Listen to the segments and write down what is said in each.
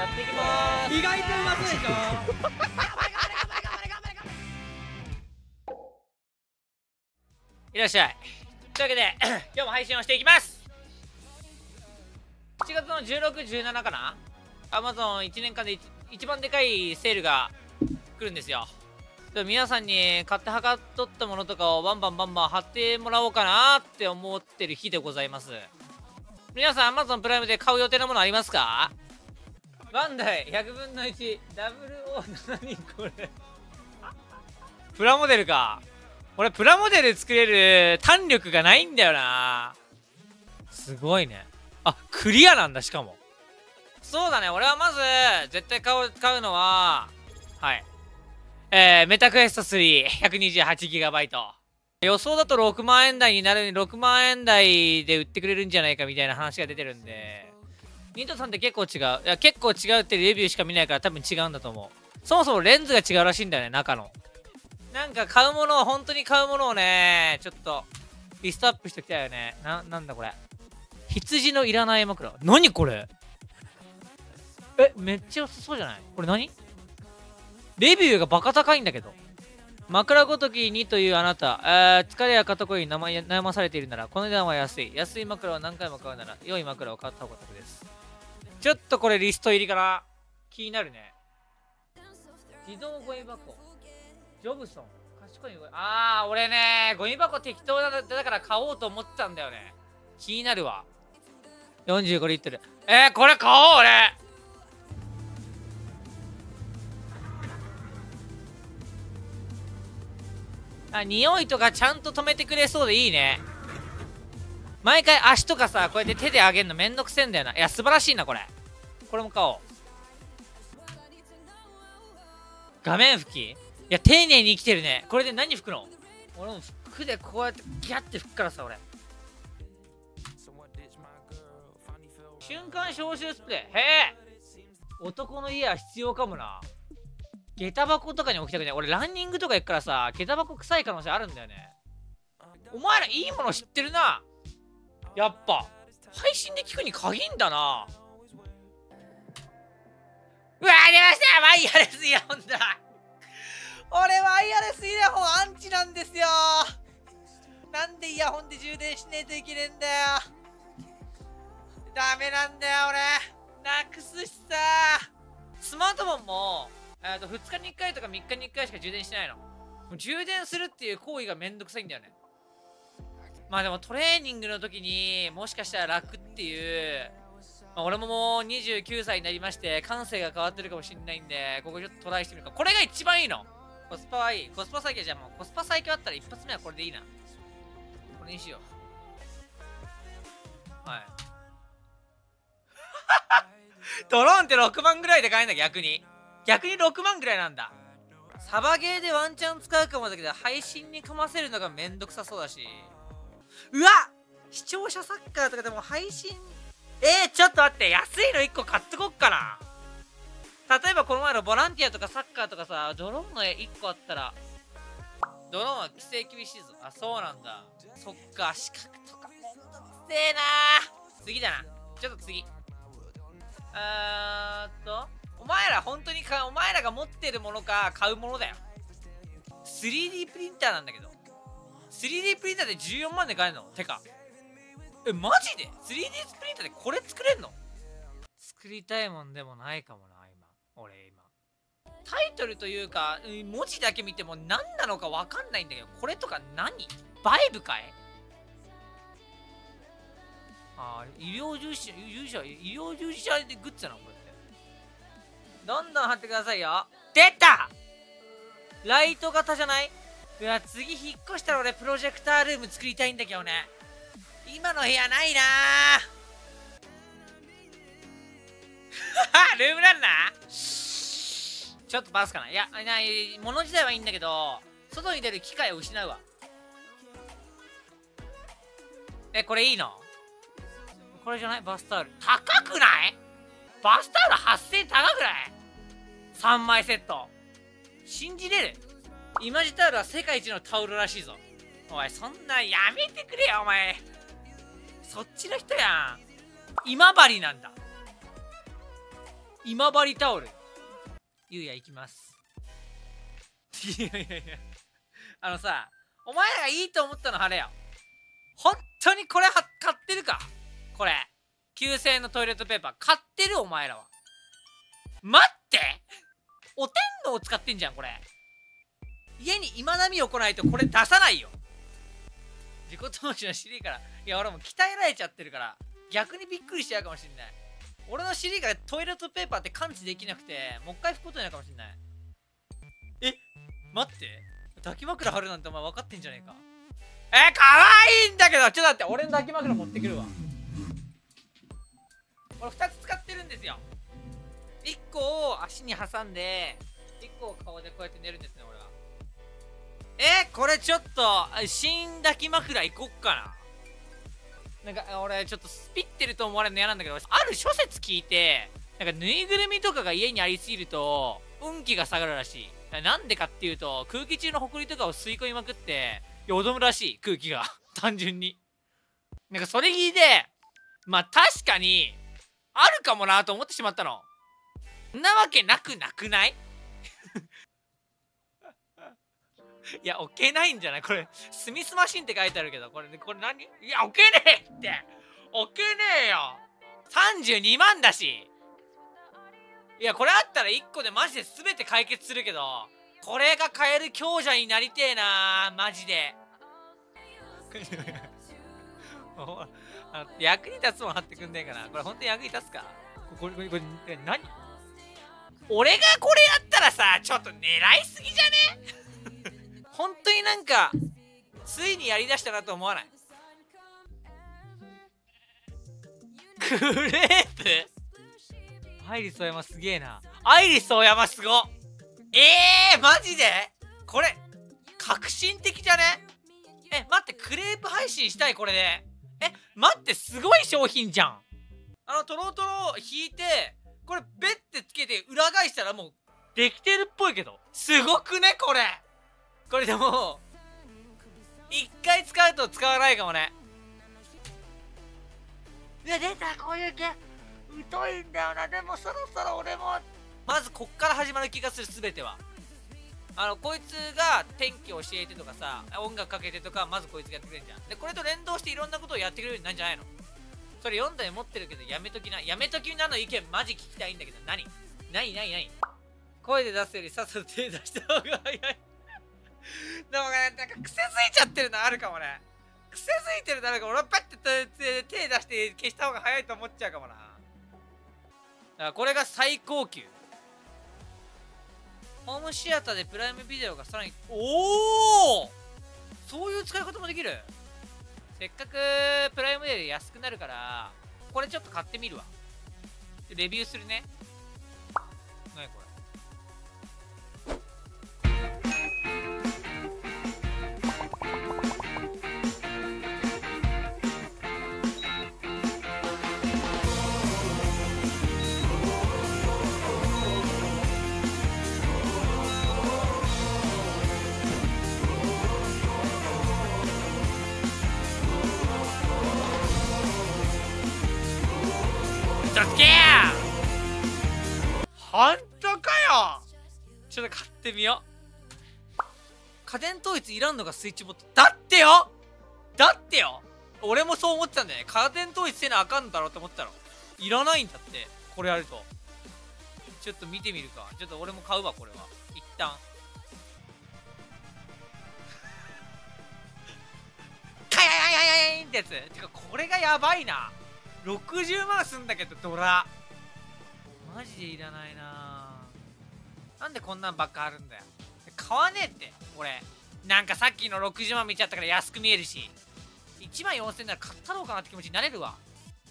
やっていきまーす。 意外とうまそうでしょ。 いらっしゃい。というわけで今日も配信をしていきます。7月の16、17かな、 Amazon1 年間で一番でかいセールが来るんですよ。皆さんに買ってはかっとったものとかをバンバン貼ってもらおうかなって思ってる日でございます。皆さん Amazon プライムで買う予定のものありますか？バンダイ100分の1ダブルオー、何これプラモデルか。俺プラモデル作れる弾力がないんだよな。すごいね。あ、クリアなんだ。しかもそうだね。俺はまず絶対買うのは、はい、メタクエスト 3、128GB。予想だと6万円台になる、6万円台で売ってくれるんじゃないかみたいな話が出てるんで、ニトさんって結構違う。いや、結構違うってレビューしか見ないから多分違うんだと思う。そもそもレンズが違うらしいんだよね、中の。なんか買うものを、本当に買うものをね、ちょっとリストアップしておきたいよね。なんだこれ。羊のいらない枕。何これ。めっちゃ良さそうじゃないこれ。何レビューがバカ高いんだけど。枕ごときにというあなた、疲れや肩こりに悩まされているなら、この値段は安い。安い枕を何回も買うなら、良い枕を買った方が得です。ちょっとこれリスト入りかな。気になるね。自動ゴミ箱。ジョブソン。賢いゴミ。俺ね、ゴミ箱適当だから買おうと思ってたんだよね。気になるわ。45リットル。これ買おう俺。匂いとかちゃんと止めてくれそうでいいね。毎回足とかさ、こうやって手で上げるのめんどくせえんだよな。いや、素晴らしいな、これ。これも買おう。画面拭き。いや、丁寧に生きてるね。これで何拭くの？俺も服でこうやってギャって拭くからさ、俺。瞬間消臭スプレー。へえ。男の家は必要かもな。下駄箱とかに置きたくない。俺ランニングとか行くからさ、下駄箱臭い可能性あるんだよね。お前らいいもの知ってるな。やっぱ配信で聞くに限んだな。うわー、出ました。ワイヤレスイヤホンだ。俺ワイヤレスイヤホンアンチなんですよ。なんでイヤホンで充電しねえといけねえんだよ。ダメなんだよ俺。なくすしさ。スマートフォンも2日に1回とか3日に1回しか充電しないの。もう充電するっていう行為がめんどくさいんだよね。まあでもトレーニングの時にもしかしたら楽っていう、俺ももう29歳になりまして感性が変わってるかもしれないんで、ここちょっとトライしてみるか。これが一番いいの。コスパはいい。コスパ最強。じゃあもうコスパ最強あったら一発目はこれでいいな。これにしよう。はいドローンって6万ぐらいで買えんだ。逆に6万ぐらいなんだ。サバゲーでワンチャン使うかもだけど、配信にかませるのがめんどくさそうだし。うわ、視聴者サッカーとかでも配信、ちょっと待って、安いの1個買ってこっかな。例えばこの前のボランティアとかサッカーとかさ、ドローンの1個あったら。ドローンは規制厳しいぞ。あ、そうなんだ。そっか、資格とかめんどくせえな。次だな。ちょっと次。お前ら本当にお前らが持ってるものか買うものだよ。 3D プリンターなんだけど、 3D プリンターで14万で買えるの？てかマジで 3D プリンターでこれ作れんの？作りたいもんでもないかもな。俺タイトルというか文字だけ見ても何なのか分かんないんだけど、これとか何？バイブかい？医療従事者でグッズなのこれって。どんどん貼ってくださいよ。出た！ライト型じゃない？いや、次引っ越したら俺プロジェクタールーム作りたいんだけどね。今の部屋ないなルームランナーちょっとパスかな。いや、物自体はいいんだけど、外に出る機会を失うわ。これいいの？これじゃない？バスタオル高くない？バスタオル8000円高くない？ 3 枚セット信じれる？イマジタオルは世界一のタオルらしいぞ。おい、そんなやめてくれよお前。そっちの人やん。今治なんだ。 今治タオル。ゆうや行きます。いやいやいや。さ、お前らがいいと思ったの晴れよ。本当にこれ買ってるか？これ。9000円のトイレットペーパー買ってるお前らは。待って、お天皇を使ってんじゃんこれ。家に今波を来ないとこれ出さないよ。自己投資の尻から。いや俺も鍛えられちゃってるから逆にびっくりしちゃうかもしんない。俺の尻からトイレットペーパーって感知できなくてもう一回拭くことになるかもしんない。え、待って、抱き枕貼るなんてお前分かってんじゃねえか。かわいいんだけど、ちょっと待って、俺の抱き枕持ってくるわ。俺2つ使ってるんですよ。1個を足に挟んで1個を顔でこうやって寝るんですね俺は。これちょっと新抱き枕いこっかな。なんか俺ちょっとスピってると思われるの嫌なんだけど、ある諸説聞いて、なんかぬいぐるみとかが家にありすぎると運気が下がるらしい。なんでかっていうと空気中の埃とかを吸い込みまくってよどむらしい、空気が単純に。なんかそれ聞いて、まあ確かにあるかもなと思ってしまったの。そんなわけなくなくない？いや置けないんじゃないこれ。スミスマシンって書いてあるけど、これ何？いや置けねえって、置けねえよ。32万だし。いやこれあったら1個でマジで全て解決するけど、これが買える強者になりてえなマジで。役に立つもん貼ってくんねえかな。これ本当に役に立つか？これ何？俺がこれやったらさ、ちょっと狙いすぎじゃね？本当になんかついにやりだしたなと思わない？クレープ？アイリスオーヤマすげえな。アイリスオーヤマすごっ。マジでこれ革新的じゃね？待って、クレープ配信したいこれで。待って、すごい商品じゃん。トロトロ引いてこれベッてつけて裏返したらもうできてるっぽいけど、すごくねこれ。これでも一回使うと使わないかもね。いや出た、こういう系疎いんだよな。でもそろそろ俺もまずこっから始まる気がする。全てはこいつが天気教えてとかさ、音楽かけてとかまずこいつがやってくれるじゃん。でこれと連動していろんなことをやってくれるようになるんじゃないの？それ4台持ってるけどやめときな。やめときなの意見マジ聞きたいんだけど。何声で出すよりさっさと手出した方が早い。でもね、なんか癖ついちゃってるのあるかもね。癖ついてるのあるから俺はパッて手出して消した方が早いと思っちゃうかもな。だからこれが最高級。ホームシアターでプライムビデオがさらに、おお、そういう使い方もできる。せっかくプライムデーで安くなるからこれちょっと買ってみるわ。レビューするね。何これ。嘘つけや。ほんとかよ。ちょっと買ってみよう。家電統一いらんのがスイッチボット。だってよ俺もそう思ってたんだよね。家電統一せなあかんだろうと思ったの。いらないんだって、これやると。ちょっと見てみるか。ちょっと俺も買うわ、これは。一旦。カヤヤヤヤヤインってやつ。てか、これがやばいな。60万すんだけど、ドラ。マジでいらないな。なんでこんなんばっかあるんだよ。買わねえって、俺。なんかさっきの60万見ちゃったから安く見えるし。1万4000円なら買ったろうかなって気持ちになれるわ。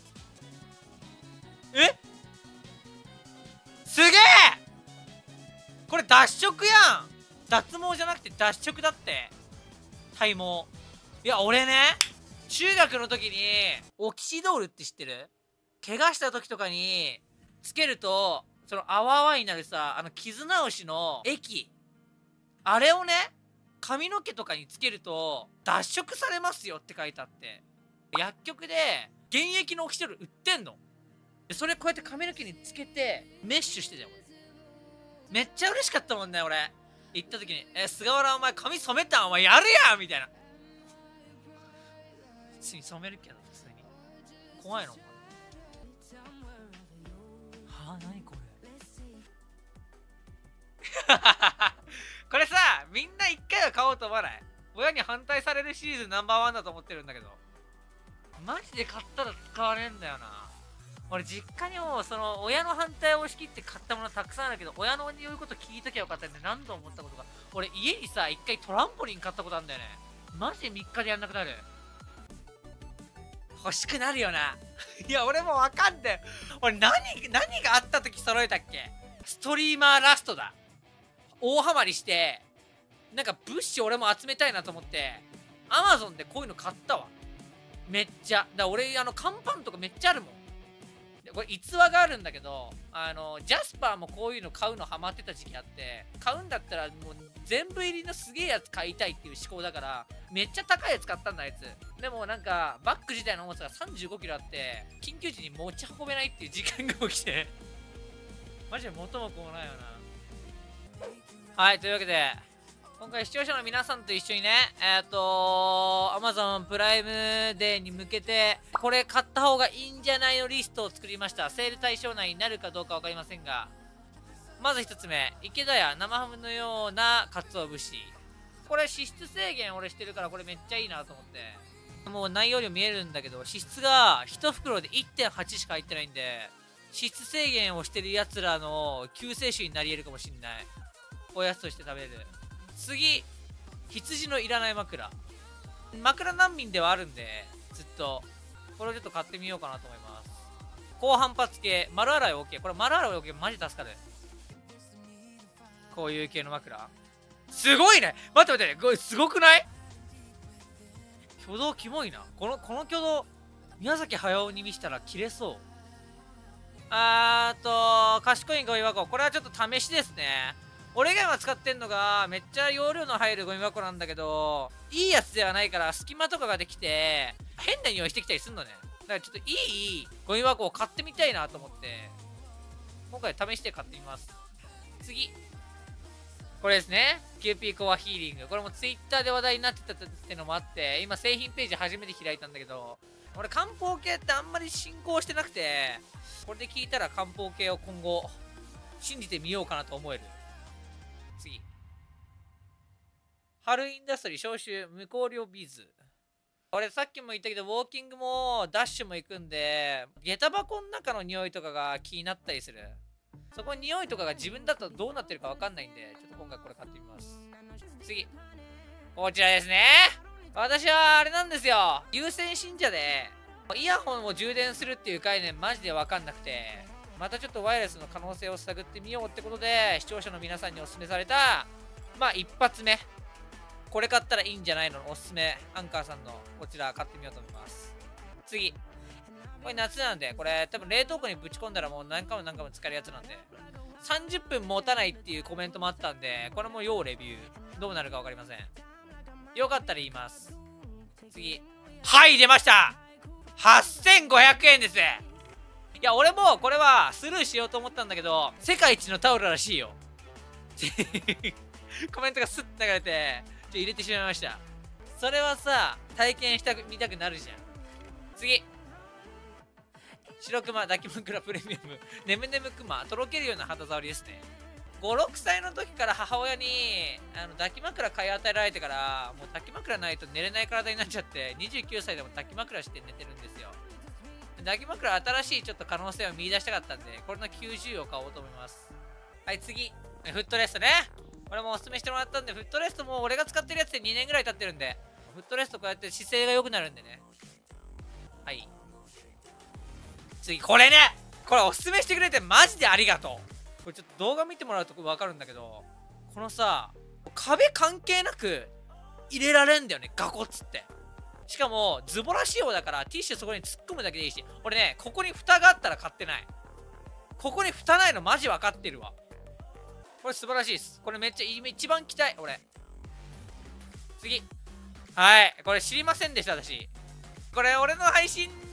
すげえ、これ脱色やん。脱毛じゃなくて脱色だって。体毛。いや俺ね、中学の時にオキシドールって知ってる？怪我した時とかにつけるとその泡泡になるさ、傷直しの液、あれをね髪の毛とかにつけると脱色されますよって書いてあって、薬局で現役のオキシドール売ってんの。 でそれこうやって髪の毛につけてメッシュしてたよ。めっちゃ嬉しかったもんね。俺行った時に菅原お前髪染めたんお前やるやんみたいな。普通に染めるけど普通に怖いの。はあ何これこれさみんな一回は買おうと思わない？親に反対されるシリーズナンバーワンだと思ってるんだけど、マジで買ったら使われんだよな。俺実家にもその親の反対を押し切って買ったものたくさんあるけど、親の言うこと聞いときゃよかったんで何度思ったことが。俺家にさ一回トランポリン買ったことあるんだよね。マジで3日でやんなくなる。欲しくなるよな。いや俺もわかんねえ。俺何があった時揃えたっけ。ストリーマーラストだ。大ハマりしてなんか物資俺も集めたいなと思ってアマゾンでこういうの買ったわ。めっちゃだ俺乾パンとかめっちゃあるもん。これ逸話があるんだけど、ジャスパーもこういうの買うのハマってた時期あって、買うんだったらもう全部入りのすげえやつ買いたいっていう思考だからめっちゃ高いやつ買ったんだあいつ。でもなんかバッグ自体の重さが35キロあって緊急時に持ち運べないっていう時間が起きてマジで元も子もないよな。はい、というわけで今回視聴者の皆さんと一緒にねAmazon プライムデーに向けてこれ買った方がいいんじゃないのリストを作りました。セール対象内になるかどうか分かりませんが、まず1つ目、池田屋生ハムのような鰹節。これ脂質制限俺してるからこれめっちゃいいなと思って、もう内容量見えるんだけど脂質が1袋で 1.8 しか入ってないんで、脂質制限をしてるやつらの救世主になり得るかもしんない。おやつとして食べれる。次、羊のいらない枕難民ではあるんでずっとこれをちょっと買ってみようかなと思います。高反発系丸洗い OK。 これ丸洗い OK マジ助かる。こういう系の枕すごいね。待って待って、これすごくない？挙動キモいな。この挙動宮崎駿に見したら切れそう。賢いゴミ箱、これはちょっと試しですね。俺が今使ってんのがめっちゃ容量の入るゴミ箱なんだけど、いいやつではないから隙間とかができて変な匂いしてきたりすんのね。だからちょっといいゴミ箱を買ってみたいなと思って今回試して買ってみます。次これですね、キューピーコアヒーリング。これも Twitter で話題になってたってのもあって今製品ページ初めて開いたんだけど、俺漢方系ってあんまり進行してなくて、これで聞いたら漢方系を今後信じてみようかなと思える。次、春インダストリー消臭無香料ビーズ。俺さっきも言ったけどウォーキングもダッシュも行くんで下駄箱の中の匂いとかが気になったりする。そこに匂いとかが自分だとどうなってるか分かんないんでちょっと今回これ買ってみます。次こちらですね。私はあれなんですよ、有線信者でイヤホンを充電するっていう概念マジで分かんなくて、またちょっとワイヤレスの可能性を探ってみようってことで視聴者の皆さんにお勧めされた一発目これ買ったらいいんじゃないのおすすめアンカーさんのこちら買ってみようと思います。次これ夏なんでこれ多分冷凍庫にぶち込んだらもう何回も何回も使えるやつなんで30分持たないっていうコメントもあったんでこれも要レビューどうなるか分かりません。よかったら言います。次はい出ました、8500円です。いや俺もこれはスルーしようと思ったんだけど世界一のタオルらしいよコメントがスッと流れて入れてしまいました。それはさ体験みたくなるじゃん。次白熊抱き枕プレミアムねむねむくまとろけるような肌触りですね。5、6歳の時から母親に抱き枕買い与えられてからもう抱き枕ないと寝れない体になっちゃって29歳でも抱き枕して寝てるんですよ。抱き枕新しいちょっと可能性を見出したかったんでこれの90を買おうと思います。はい次フットレストね。これもおすすめしてもらったんでフットレストも俺が使ってるやつで2年ぐらい経ってるんでフットレストこうやって姿勢が良くなるんでね。はい次これね、これおすすめしてくれてマジでありがとう。これちょっと動画見てもらうと分かるんだけどこのさ壁関係なく入れられんだよねガコッつって。しかもズボラ仕様だからティッシュそこに突っ込むだけでいいし、俺ねここに蓋があったら買ってない。ここに蓋ないのマジ分かってるわ。これ素晴らしいです。これめっちゃ一番期待俺。次はいこれ知りませんでした私。これ俺の配信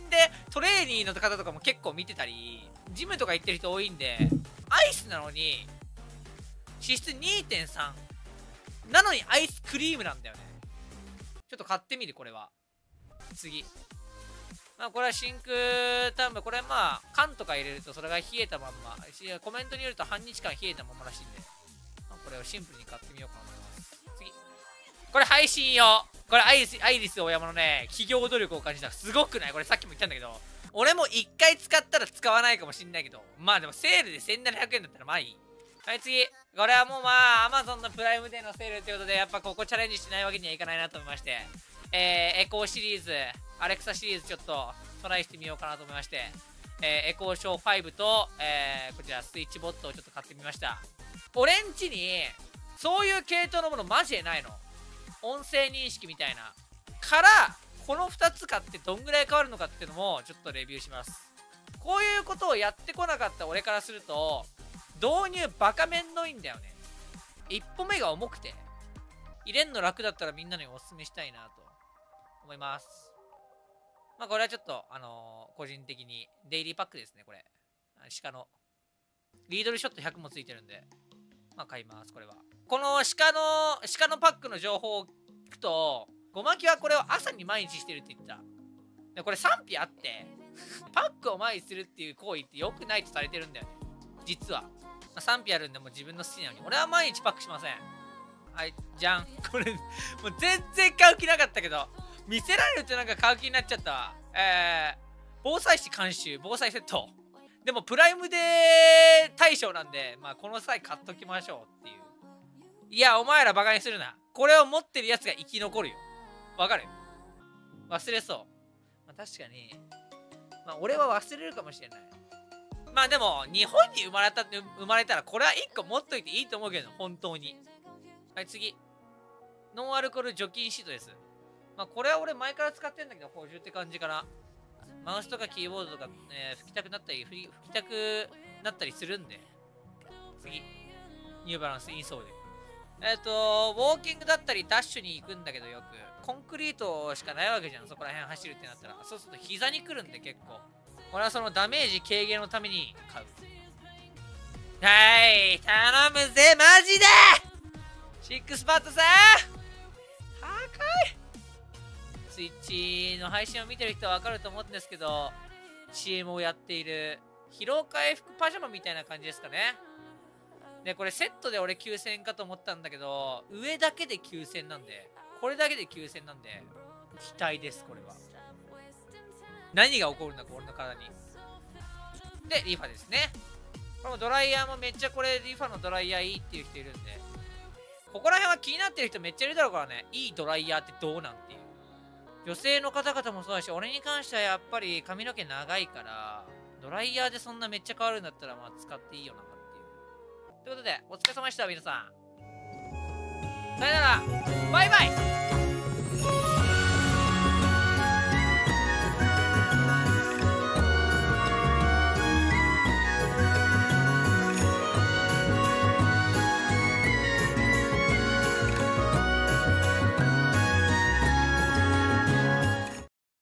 でトレーニーの方とかも結構見てたり、ジムとか行ってる人多いんで、アイスなのに脂質 2.3 なのにアイスクリームなんだよね。ちょっと買ってみる、これは。次。まあこれは真空タンブ、これまあ缶とか入れるとそれが冷えたまんま、コメントによると半日間冷えたままらしいんで、まあ、これをシンプルに買ってみようかなと思います。次。これ配信用。これアイリスオーヤマのね、企業努力を感じた。すごくない？これさっきも言ったんだけど、俺も1回使ったら使わないかもしんないけど、まあでもセールで1700円だったらまあいい。はい、次。これはもうまあ Amazon のプライムデーのセールということで、やっぱここチャレンジしないわけにはいかないなと思いまして、エコーシリーズ、アレクサシリーズちょっとトライしてみようかなと思いまして、エコーショー5と、こちらスイッチボットをちょっと買ってみました。俺んちにそういう系統のものマジでないの。音声認識みたいなからこの2つ買ってどんぐらい変わるのかっていうのもちょっとレビューします。こういうことをやってこなかった俺からすると導入バカめんどいんだよね。一歩目が重くて入れんの楽だったらみんなにおすすめしたいなと思います。まあこれはちょっと個人的にデイリーパックですね。これ鹿のリードルショット100もついてるんで、まあ買います。これはこの鹿のパックの情報を聞くと、ごまきはこれを朝に毎日してるって言ってた。でこれ賛否あってパックを毎日するっていう行為って良くないとされてるんだよね、実は。まあ、賛否あるんでもう自分の好きなように。俺は毎日パックしません。はい、じゃん。これもう全然買う気なかったけど見せられるとなんか買う気になっちゃったわ。防災士監修防災セットでもプライムで対象なんで、まあこの際買っときましょうっていう。いやお前らバカにするな。これを持ってるやつが生き残るよ。わかる？忘れそう。まあ、確かにまあ俺は忘れるかもしれない。まあでも日本に生まれたらこれは1個持っといていいと思うけど、本当に。はい、次。ノンアルコール除菌シートです。まあこれは俺前から使ってんだけど、補充って感じかな。マウスとかキーボードとか、吹きたくなったり、吹きたくなったりするんで。次。ニューバランスインソール。ウォーキングだったりダッシュに行くんだけど、よく。コンクリートしかないわけじゃん、そこら辺走るってなったら。そうすると膝に来るんで結構。これはそのダメージ軽減のために買う。はい、頼むぜ、マジでシックスパッドさん高い。スイッチの配信を見てる人はわかると思うんですけど、CM をやっている疲労回復パジャマみたいな感じですかね。で、これセットで俺9000円かと思ったんだけど、上だけで9000なんで、これだけで9000なんで、期待です、これは。何が起こるんだか、俺の体に。で、リファですね。これもドライヤーもめっちゃこれ、リファのドライヤーいいっていう人いるんで、ここら辺は気になってる人めっちゃいるだろうからね、いいドライヤーってどうなんっていう。女性の方々もそうだし、俺に関してはやっぱり髪の毛長いから、ドライヤーでそんなめっちゃ変わるんだったら、まあ使っていいよなっていう。ということで、お疲れ様でした、皆さん。さよなら、バイバイ。